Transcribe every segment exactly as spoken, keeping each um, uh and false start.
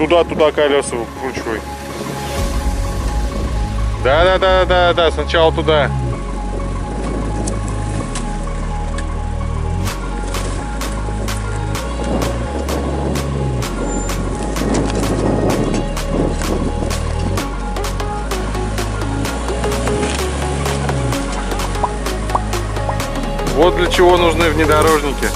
туда-туда колеса выкручивай. Да-да-да-да-да, сначала туда. Вот для чего нужны внедорожники.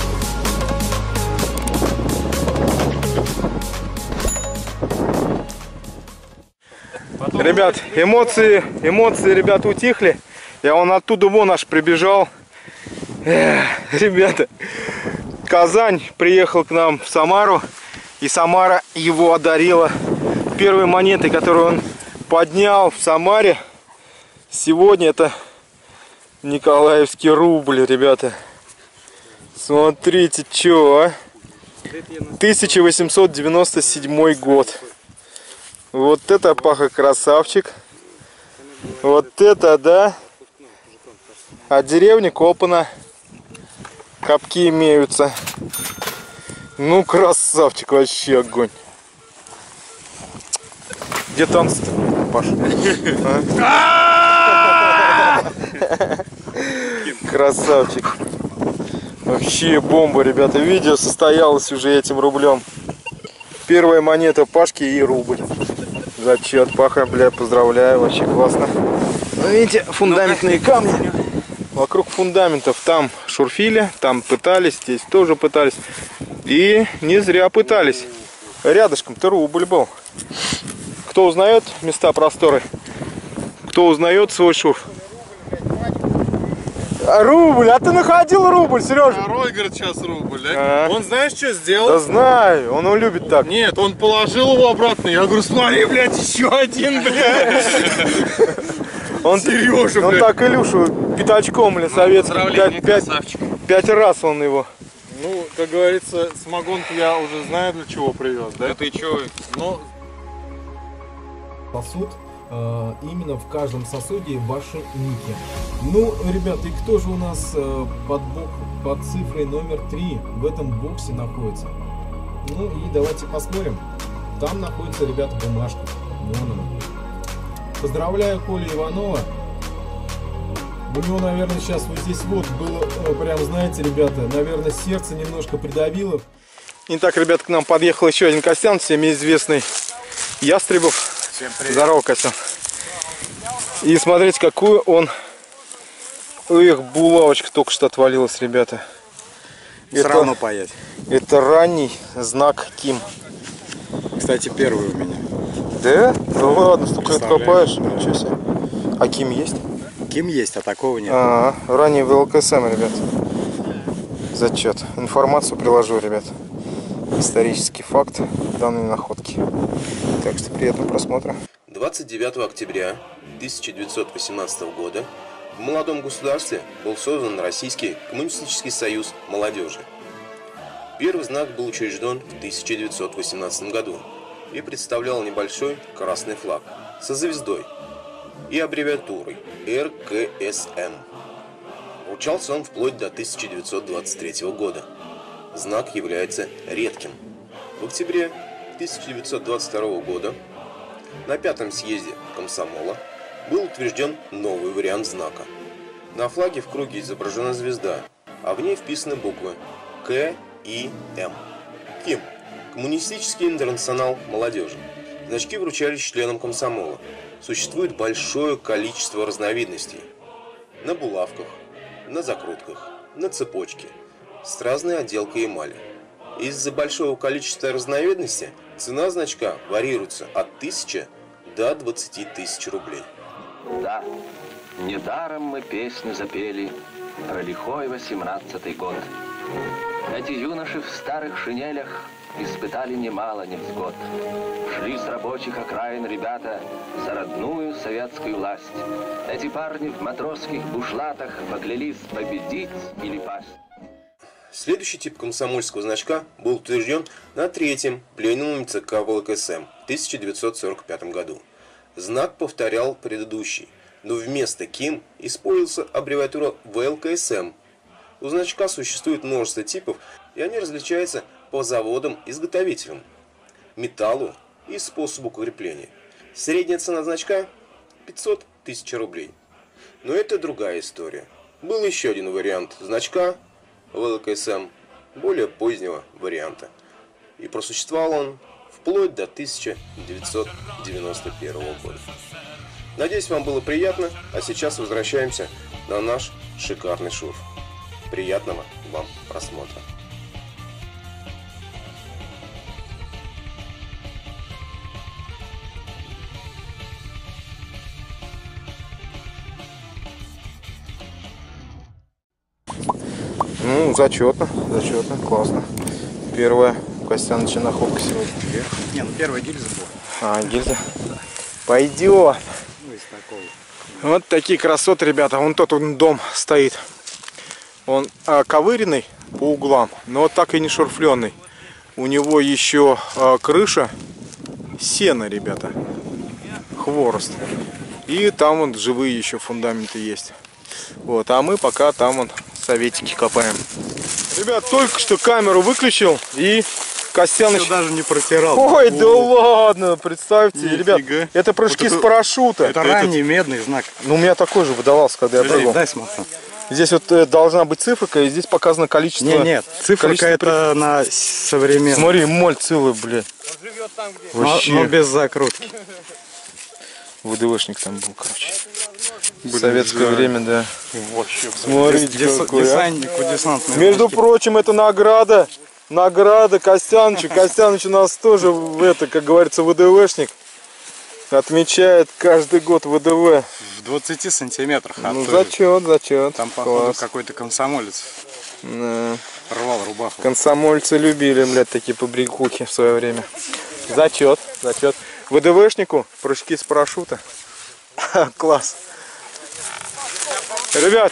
Ребят, эмоции, эмоции, ребята, утихли. Я вон оттуда вон аж прибежал. Эх, ребята, Казань приехал к нам в Самару. И Самара его одарила первой монетой, которую он поднял в Самаре. Сегодня это николаевский рубль, ребята. Смотрите, что, а? тысяча восемьсот девяносто седьмой год. Вот это, Паха, красавчик. Вот это, да. А деревня Копана. Капки имеются. Ну, красавчик, вообще огонь. Где танцы-то, Паша? Красавчик. Вообще бомба, ребята. Видео состоялось уже этим рублем. Первая монета Пашки и рубль. Зачет, Паха, бля, поздравляю, вообще классно. Ну, видите, фундаментные камни. Вокруг фундаментов там шурфили, там пытались, здесь тоже пытались. И не зря пытались. Рядышком-то рубль был. Кто узнает места просторы? Кто узнает свой шурф? А, рубль, а ты находил рубль, Сережа? Второй, говорит, сейчас рубль, да? А? Он знаешь, что сделал? Да знаю, он его любит так. Нет, он положил его обратно. Я говорю, смотри, блядь, еще один, блядь. Он, Сережа, он блядь. так Илюшу пятачком или советским. Пять, пять, пять раз он его. Ну, как говорится, самогонку я уже знаю, для чего привез, да? Да ты чё? Ну, сосуд, э, именно в каждом сосуде ваши ники. Ну, ребята, и кто же у нас э, под, бок, под цифрой номер три в этом боксе находится? Ну и давайте посмотрим. Там находится, ребята, бумажка. Вон она. Поздравляю Колю Иванова. У него, наверное, сейчас вот здесь вот было, э, прям, знаете, ребята, наверное, сердце немножко придавило. Итак, ребят, к нам подъехал еще один Костян, всеми известный Ястребов. всем привет. Здорово, Костян. И смотрите, какую он... Эх, булавочка только что отвалилась, ребята. Все равно паять. Это ранний знак Ким. Кстати, первый у меня. Да? Да ладно, столько откопаешь. Ничего себе. А Ким есть? Ким есть, а такого нет. А, -а, -а. Ранний вэ эл ка эс эм, ребят. Зачет. Информацию приложу, ребят. Исторический факт данной находки. Так что приятного просмотра. двадцать девятого октября тысяча девятьсот восемнадцатого года в молодом государстве был создан Российский коммунистический союз молодежи. Первый знак был учрежден в тысяча девятьсот восемнадцатом году и представлял небольшой красный флаг со звездой и аббревиатурой эр ка эс эм. Вручался он вплоть до тысяча девятьсот двадцать третьего года. Знак является редким. В октябре тысяча девятьсот двадцать второго года на пятом съезде комсомола был утвержден новый вариант знака. На флаге в круге изображена звезда, а в ней вписаны буквы К и М. Ким. Коммунистический интернационал молодежи. Значки вручались членам комсомола. Существует большое количество разновидностей. На булавках, на закрутках, на цепочке, с разной отделкой эмали. Из-за большого количества разновидностей цена значка варьируется от тысячи до двадцати тысяч рублей. Да, недаром мы песню запели про лихой восемнадцатый год. Эти юноши в старых шинелях испытали немало невзгод. Шли с рабочих окраин ребята за родную советскую власть. Эти парни в матросских бушлатах поклялись победить или пасть. Следующий тип комсомольского значка был утвержден на третьем пленуме ЦК вэ эл ка эс эм в тысяча девятьсот сорок пятом году. Знак повторял предыдущий, но вместо Ким использовался аббревиатура вэ эл ка эс эм. У значка существует множество типов, и они различаются по заводам-изготовителям, металлу, и способу крепления. Средняя цена значка – пятьсот тысяч рублей. Но это другая история. Был еще один вариант значка вэ эл ка эс эм, более позднего варианта. И просуществовал он вплоть до тысяча девятьсот девяносто первого года. Надеюсь, вам было приятно, а сейчас возвращаемся на наш шикарный шурф. Приятного вам просмотра. Ну, зачетно, зачетно, классно. Первая у Костяныча находка сегодня. Не, ну первая гильза была. А, гильза. Пойдет. Ну, из такого. Вот такие красоты, ребята. Вон тот он дом стоит. Он а, ковыренный по углам, но так и не шурфленный. У него еще а, крыша сена, ребята. Хворост. И там вон живые еще фундаменты есть. Вот, а мы пока там вон советики копаем. Ребят, только что камеру выключил и Костяныч... Все даже не протирал. Ой, да ладно, представьте, Нифига. ребят, это прыжки Вот это- с парашюта. Это ранний медный знак. Ну, у меня такой же выдавался, когда я Подожди, прыгал. дай смотри. Здесь вот э, должна быть циферка, и здесь показано количество... Не, нет, циферка количество это на современный. Смотри, моль целый, блядь. Но, Вообще. но без закрутки. ВДВшник там был, короче. В советское время, да. Вообще. Смотрите, Дес- какой, а. Десантник у десантной Между вышки. прочим, это награда. Награда Костянычу. Костяныч у нас тоже, в это, как говорится, ВДВшник. Отмечает каждый год ВДВ. В двадцати сантиметрах. а Ну, то и- зачет, зачет. Там, походу, Класс. какой-то комсомолец Да. рвал рубаху. Комсомольцы любили, блядь, такие побрякухи в свое время. Зачет, зачет. ВДВшнику прыжки с парашюта. Класс. Ребят,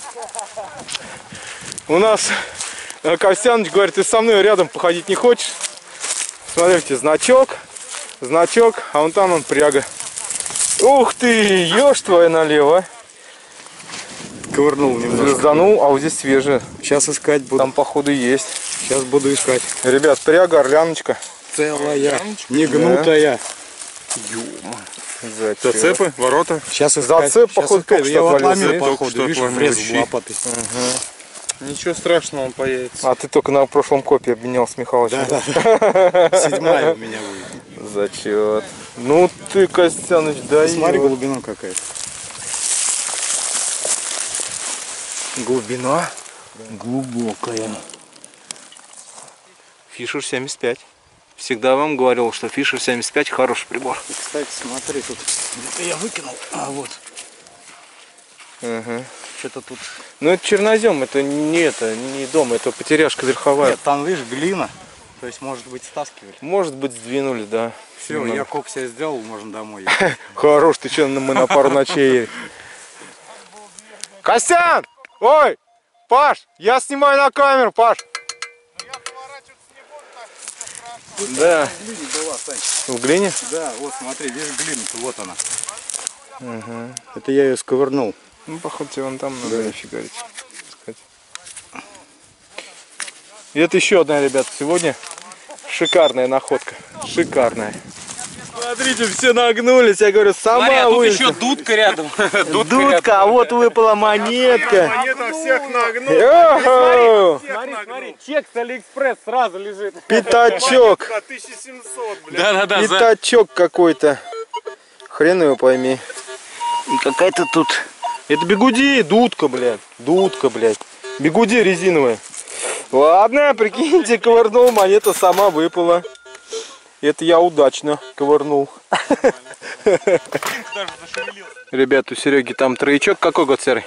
у нас э, Костяныч говорит, ты со мной рядом походить не хочешь? Смотрите, значок, значок, а вон там он пряга. Ух ты, ешь твоя налево. Ковырнул немножко. Звезданул, а вот здесь свежие. Сейчас искать буду. Там походу есть. Сейчас буду искать. Ребят, пряга, орляночка. Целая, не гнутая. Зачет. Зацепы, ворота. Сейчас искать. Зацеп, Сейчас походу, искать. только Я что вот отвалился. ломил, Только походу, что видишь, отломил. врез Ищи. лопатой. Ничего страшного, он появится. А ты только на прошлом копе обменялся с Михалычем. Да, да, да. Седьмая у меня будет. Зачет. Ну ты, Костяныч, дай. Смотри, глубина какая-то. Глубина глубокая. Фишер семьдесят пять. Всегда вам говорил, что Фишер семьдесят пять хороший прибор. И, кстати, смотри, тут где-то я выкинул. А вот, Ага. что-то тут. Ну это чернозем, это не это, не дом, это потеряшка верховая. Нет, там, видишь, глина. То есть, может быть, стаскивали. Может быть, сдвинули, да. Все, Немного. я коп себе сделал, можно домой ехать. Хорош, ты что, мы на пару ночей. Костян! Ой! Паш! Я снимаю на камеру, Паш! Да. В глине была, Сань. В глине? Да, вот смотри, видишь глину-то, вот она. Это я ее сковырнул. Ну, походу, тебе вон там надо фигарить. И это еще одна, ребята, сегодня шикарная находка. Шикарная. Смотрите, все нагнулись. Я говорю, сама Смотри, а тут вылезла. еще дудка рядом. Дудка, а вот выпала монетка. Монета всех нагнул. Йо-хо! Смотри, смотри, чек с Алиэкспресс сразу лежит. Пятачок. На тысяча семьсот, блядь. Да-да-да. Пятачок какой-то. Хрен его пойми. И какая-то тут... Это бигуди, дудка, блядь. Дудка, блядь. Бигуди резиновая. Ладно, прикиньте, ковырнул, монета сама выпала. Это я удачно ковырнул. Ребят, у Сереги там троечок. Какой год, Серый?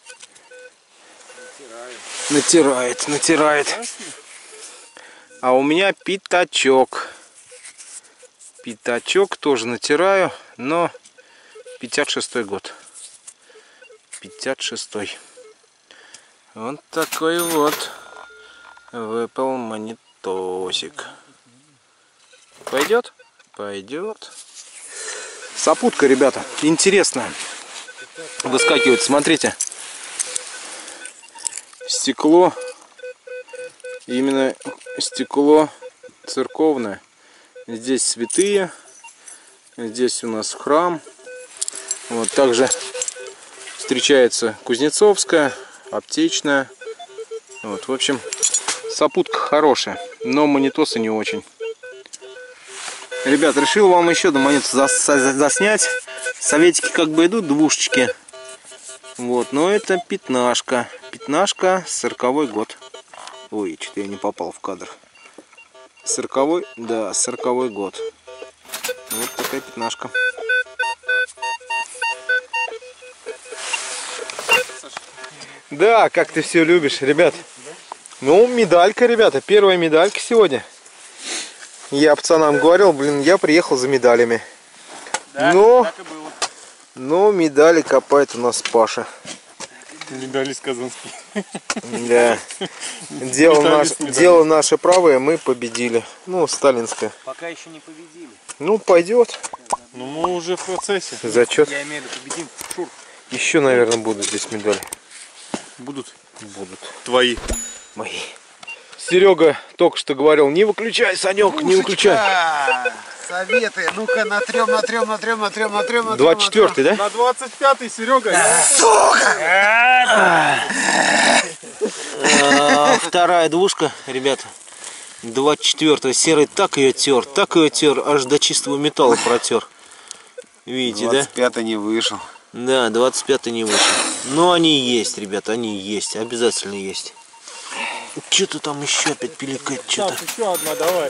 Натирает, натирает. А у меня пятачок. Пятачок тоже натираю, но пятьдесят шестой год. пятьдесят шестой. Вот такой вот выпал монетосик. Пойдет? Пойдет. Сопутка, ребята, интересная. Выскакивает, смотрите. Стекло. Именно стекло церковное. Здесь святые. Здесь у нас храм. Вот также встречается Кузнецовская, Аптечная. Вот, в общем, сопутка хорошая, но монетосы не очень. Ребят, решил вам еще одну монету зас заснять. Советики как бы идут, двушечки. Вот, но это пятнашка. Пятнашка, сороковой год. Ой, что-то я не попал в кадр. Сороковой, да, сороковой год. Вот такая пятнашка. Да, как ты все любишь, ребят. Ну, медалька, ребята, первая медалька сегодня. Я пацанам говорил, блин, я приехал за медалями. Да, но, так и было. Но медали копает у нас Паша. Медали из Казанских. Да. Дело, наш, дело наше правое, мы победили. Ну, сталинское. Пока еще не победили. Ну, пойдет. Ну, мы уже в процессе. Зачет. Я имею в виду, победим. Шур. Еще, наверное, будут здесь медали. Будут? Будут. Твои. Мои. Серега только что говорил, не выключай, Санек, Пушечка! Не выключай. Советы, ну-ка, натрем, натрем, натрем, натрем, натрем, натрем. двадцать четвёртый, да? На двадцать пятый, Серега. Вторая двушка, ребята. двадцать четвёртая. Серый так ее тер, так ее тер, аж до чистого металла протер. Видите, да? двадцать пятый не вышел. Да, двадцать пятый не вышел. Но они есть, ребята, они есть, обязательно есть. Что-то там еще опять пиликает, что-то. Еще одна, давай.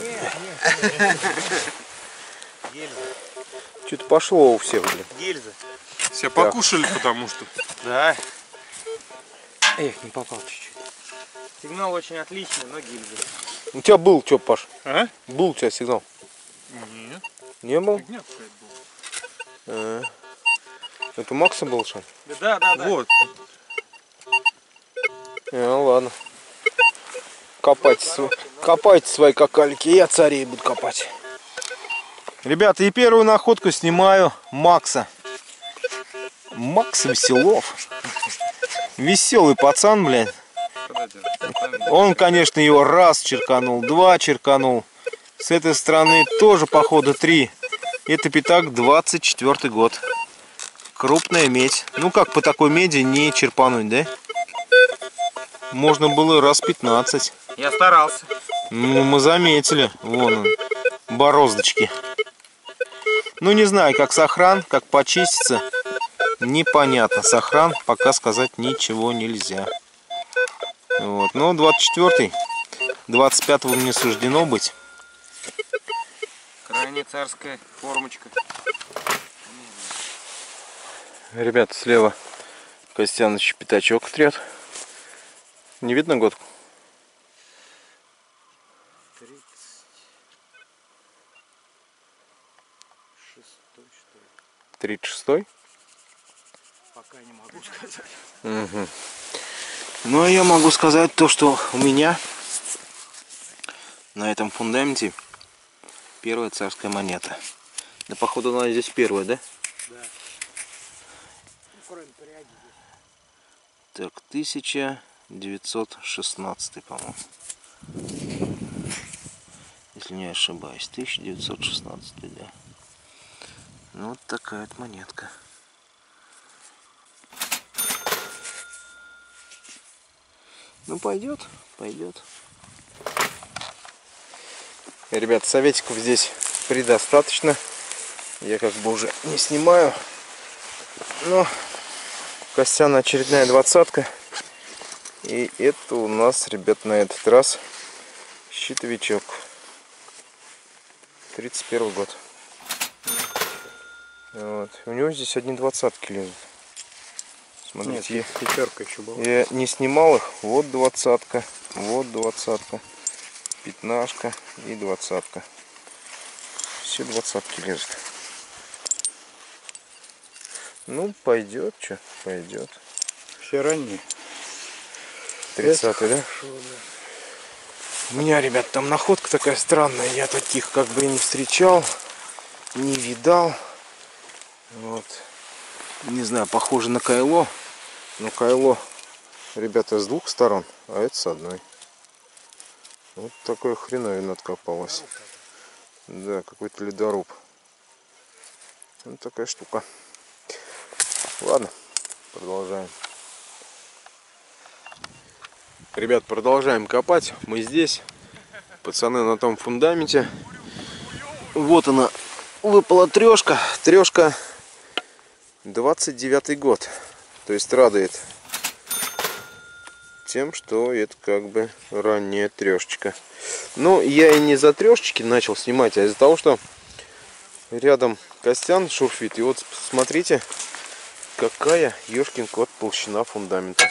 Что-то пошло у всех, блин. Гильза. Все покушали, потому что. Да. Эх, не попал чуть-чуть. Сигнал очень отличный, но гильза. У тебя был что, Паш? А? Был у тебя сигнал? Нет. Не был? Нет, А -а -а. Это у Макса был, что? Да, да, да. Вот. Ну ладно. Копайте, свои, копайте свои какалики, я царей буду копать. Ребята, и первую находку снимаю Макса. Макс Веселов. Веселый пацан, блин. Он, конечно, его раз черканул, два черканул. С этой стороны тоже, походу, три. Это пятак, двадцать четвёртый год. Крупная медь. Ну как по такой меди не черпануть, да? Можно было раз пятнадцать. Я старался. Ну, мы заметили. Вон он. Бороздочки. Ну, не знаю, как сохран, как почистится. Непонятно. Сохран пока сказать ничего нельзя. Вот. Но двадцать четвёртый. двадцать пятого мне суждено быть. Крайне царская формочка. Ребята, слева Костяныч пятачок трет. Не видно годку? тридцать шестой? Пока не могу сказать. Угу. Ну, а я могу сказать то, что у меня на этом фундаменте первая царская монета. Да, походу, она здесь первая, да? Да. Ну, кроме пряди здесь. Так, тысяча девятьсот шестнадцатый, по-моему. Если не ошибаюсь, тысяча девятьсот шестнадцатый, да. Ну, вот такая вот монетка. Ну, пойдет, пойдет. Ребят, советиков здесь предостаточно. Я как бы уже не снимаю. Но Костяна очередная двадцатка. И это у нас, ребят, на этот раз щитовичок. тридцать первый год. Вот. У него здесь одни двадцатки лезут. Смотрите, нет, пятерка еще была. Я не снимал их. Вот двадцатка, вот двадцатка, пятнашка и двадцатка. Все двадцатки лезут. Ну, пойдет, что, пойдет. Все ранние. тридцатый, да? У меня, ребят, там находка такая странная. Я таких как бы и не встречал, не видал. Вот. Не знаю, похоже на кайло. Но кайло, ребята, с двух сторон, а это с одной. Вот такое хреновина откопалось. Да, какой-то ледоруб. Вот такая штука. Ладно, продолжаем. Ребят, продолжаем копать. Мы здесь. Пацаны на том фундаменте. Вот она. Выпала трешка. Трешка двадцать девятый год. То есть радует тем, что это как бы ранняя трешечка. Но я и не за трешечки начал снимать, а из-за того, что рядом Костян шурфит. И вот смотрите, какая ёшкин кот толщина фундамента.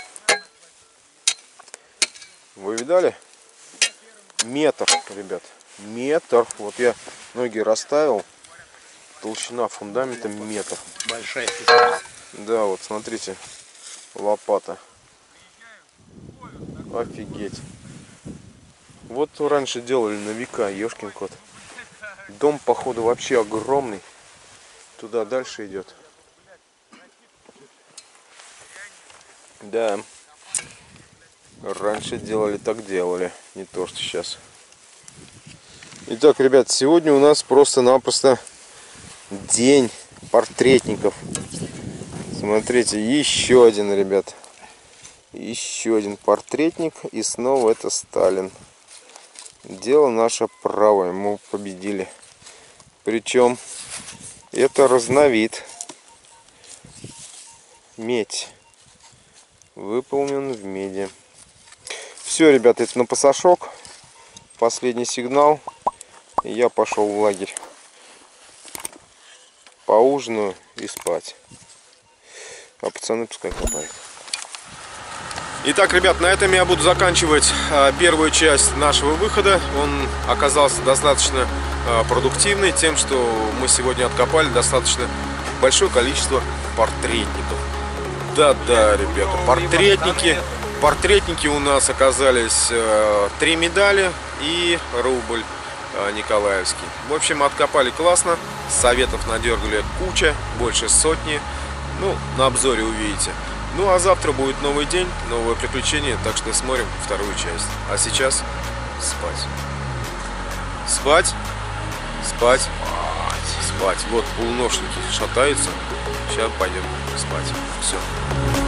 Вы видали? Метр, ребят. Метр. Вот я ноги расставил. Толщина фундамента метр. Большая. Да, вот смотрите. Лопата. Офигеть. Вот раньше делали на века, ёшкин кот. Дом, походу, вообще огромный. Туда дальше идет. Да. Раньше делали, так делали. Не то, что сейчас. Итак, ребят, сегодня у нас просто-напросто день портретников. Смотрите, еще один, ребят. Еще один портретник. И снова это Сталин. Дело наше правое. Мы победили. Причем это разновид. Медь. Выполнен в меди. Все, ребята, это на пасашок. Последний сигнал. И я пошел в лагерь. Поужинаю и спать. А пацаны пускай копают. Итак, ребят, на этом я буду заканчивать а, первую часть нашего выхода. Он оказался достаточно а, продуктивный тем, что мы сегодня откопали достаточно большое количество портретников. Да-да, ребята, портретники. Портретники у нас оказались а, три медали и рубль а, николаевский. В общем, откопали классно. Советов надергали куча, больше сотни. Ну, на обзоре увидите. Ну, а завтра будет новый день, новое приключение, так что смотрим вторую часть. А сейчас спать. Спать. Спать. Спать. Вот полуношники шатаются. Сейчас пойдем спать. Все.